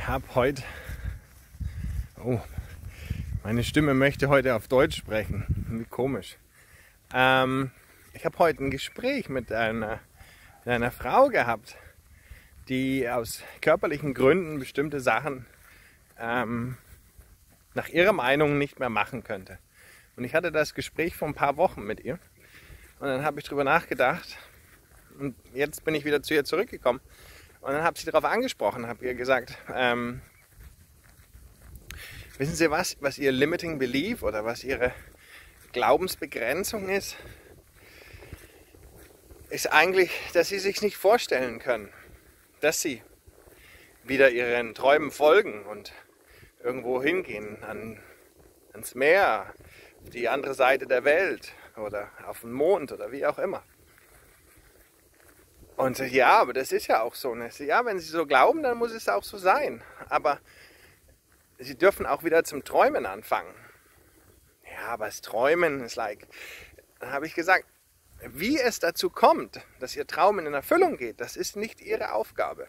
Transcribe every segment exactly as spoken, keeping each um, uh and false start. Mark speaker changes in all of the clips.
Speaker 1: Ich habe heute, oh, meine Stimme möchte heute auf Deutsch sprechen, wie komisch. Ähm, ich habe heute ein Gespräch mit einer, mit einer Frau gehabt, die aus körperlichen Gründen bestimmte Sachen ähm, nach ihrer Meinung nicht mehr machen könnte. Und ich hatte das Gespräch vor ein paar Wochen mit ihr und dann habe ich drüber nachgedacht und jetzt bin ich wieder zu ihr zurückgekommen. Und dann habe ich sie darauf angesprochen, habe ihr gesagt, ähm, wissen Sie was, was Ihr Limiting Belief oder was Ihre Glaubensbegrenzung ist? Ist eigentlich, dass Sie sich nicht vorstellen können, dass Sie wieder Ihren Träumen folgen und irgendwo hingehen, an, ans Meer, auf die andere Seite der Welt oder auf den Mond oder wie auch immer. Und ja, aber das ist ja auch so. Ne? Ja, wenn Sie so glauben, dann muss es auch so sein. Aber Sie dürfen auch wieder zum Träumen anfangen. Ja, aber das Träumen ist like... Dann habe ich gesagt, wie es dazu kommt, dass Ihr Traum in Erfüllung geht, das ist nicht Ihre Aufgabe.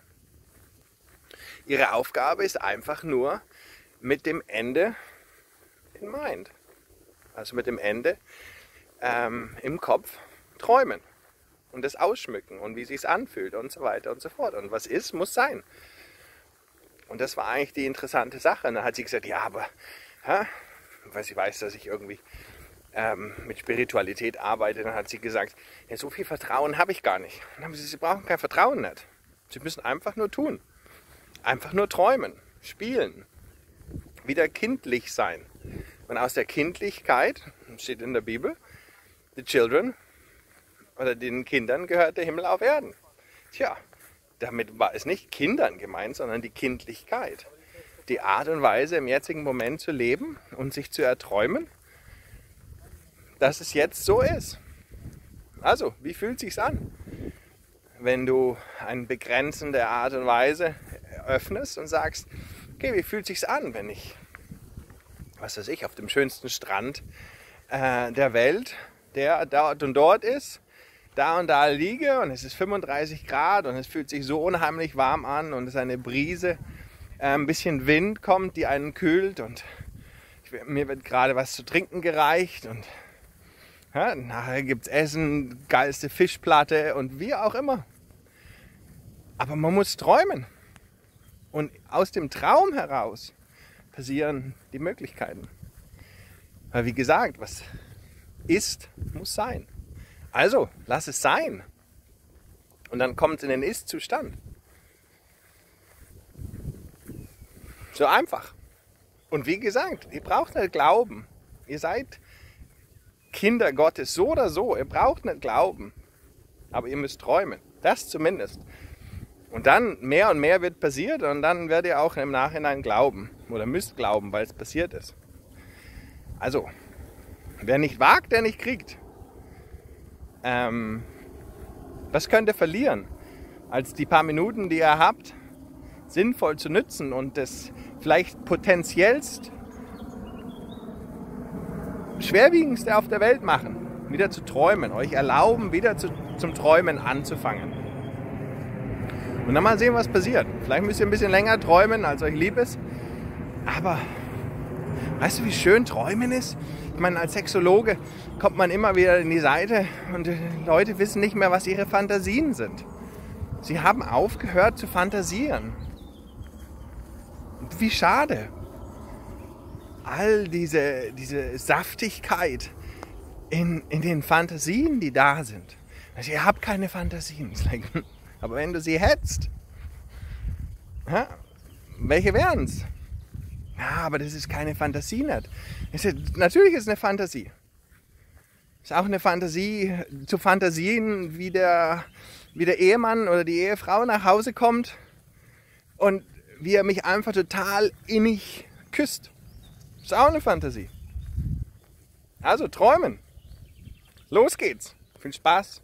Speaker 1: Ihre Aufgabe ist einfach nur mit dem Ende in Mind. Also mit dem Ende ähm, im Kopf träumen. Und das ausschmücken und wie es sich anfühlt und so weiter und so fort. Und was ist, muss sein. Und das war eigentlich die interessante Sache. Und dann hat sie gesagt, ja, aber, hä? weil sie weiß, dass ich irgendwie ähm, mit Spiritualität arbeite, dann hat sie gesagt, ja, so viel Vertrauen habe ich gar nicht. Und dann haben sie, sie brauchen kein Vertrauen nicht. Sie müssen einfach nur tun. Einfach nur träumen, spielen, wieder kindlich sein. Und aus der Kindlichkeit, steht in der Bibel, the children, oder den Kindern gehört der Himmel auf Erden. Tja, damit war es nicht Kindern gemeint, sondern die Kindlichkeit. Die Art und Weise, im jetzigen Moment zu leben und sich zu erträumen, dass es jetzt so ist. Also, wie fühlt es sich an, wenn du eine begrenzende Art und Weise öffnest und sagst, okay, wie fühlt es sich an, wenn ich, was weiß ich, auf dem schönsten Strand äh, der Welt, der dort und dort ist, da und da liege und es ist fünfunddreißig Grad und es fühlt sich so unheimlich warm an und es ist eine Brise, äh, ein bisschen Wind kommt, die einen kühlt und ich, mir wird gerade was zu trinken gereicht und ja, nachher gibt es Essen, geilste Fischplatte und wie auch immer. Aber man muss träumen und aus dem Traum heraus passieren die Möglichkeiten. Weil wie gesagt, was ist, muss sein. Also, lass es sein. Und dann kommt es in den Ist-Zustand. So einfach. Und wie gesagt, ihr braucht nicht glauben. Ihr seid Kinder Gottes, so oder so. Ihr braucht nicht glauben. Aber ihr müsst träumen. Das zumindest. Und dann mehr und mehr wird passiert und dann werdet ihr auch im Nachhinein glauben. Oder müsst glauben, weil es passiert ist. Also, wer nicht wagt, der nicht kriegt. Ähm, was könnt ihr verlieren, als die paar Minuten, die ihr habt, sinnvoll zu nützen und das vielleicht potenziellst schwerwiegendste auf der Welt machen, wieder zu träumen, euch erlauben, wieder zu, zum Träumen anzufangen. Und dann mal sehen, was passiert. Vielleicht müsst ihr ein bisschen länger träumen, als euch lieb ist, aber weißt du, wie schön Träumen ist? Ich meine, als Sexologe kommt man immer wieder in die Seite und die Leute wissen nicht mehr, was ihre Fantasien sind. Sie haben aufgehört zu fantasieren. Und wie schade. All diese, diese Saftigkeit in, in den Fantasien, die da sind. Also ihr habt keine Fantasien. Aber wenn du sie hättest, ja, welche wären es? Ja, aber das ist keine Fantasie nicht. Ist, natürlich ist es eine Fantasie. Es ist auch eine Fantasie, zu Fantasien, wie der, wie der Ehemann oder die Ehefrau nach Hause kommt und wie er mich einfach total innig küsst. Das ist auch eine Fantasie. Also träumen. Los geht's. Viel Spaß.